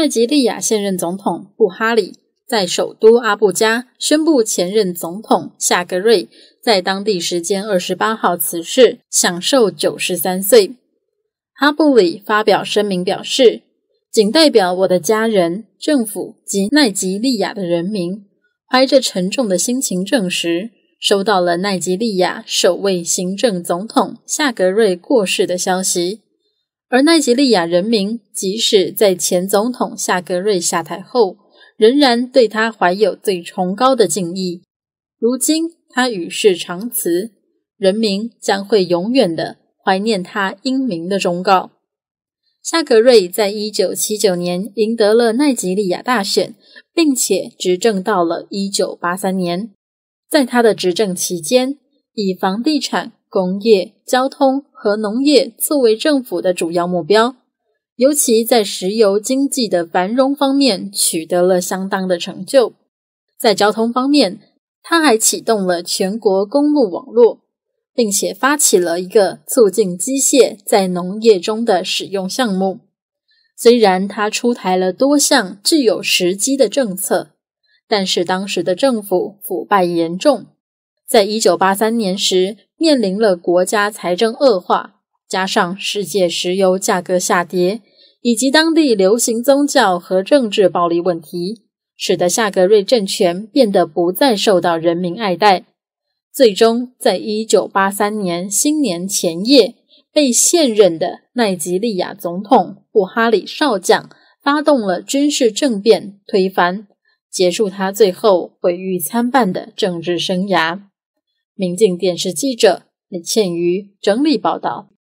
奈及利亚现任总统布哈里在首都阿布加宣布前任总统夏格瑞在当地时间28号辞世，享受93岁。哈布里发表声明表示，仅代表我的家人、政府及奈及利亚的人民，怀着沉重的心情证实，收到了奈及利亚首位行政总统夏格瑞过世的消息。而奈及利亚人民即使在前总统夏格瑞下台后，仍然对他怀有最崇高的敬意。如今他与世长辞，人民将会永远的怀念他英明的忠告。夏格瑞在1979年赢得了奈及利亚大选，并且执政到了1983年。在他的执政期间，以房地产、工业、交通和农业作为政府的主要目标，尤其在石油经济的繁荣方面取得了相当的成就。在交通方面，他还启动了全国公路网络，并且发起了一个促进机械在农业中的使用项目。虽然他出台了多项具有时机的政策，但是当时的政府腐败严重，在1983年时面临了国家财政恶化，加上世界石油价格下跌，以及当地流行宗教和政治暴力问题，使得夏格瑞政权变得不再受到人民爱戴。最终在1983年新年前夜，被现任的奈及利亚总统布哈里少将发动了军事政变推翻，结束他最后毁誉参半的政治生涯。民进电视记者李倩瑜整理报道。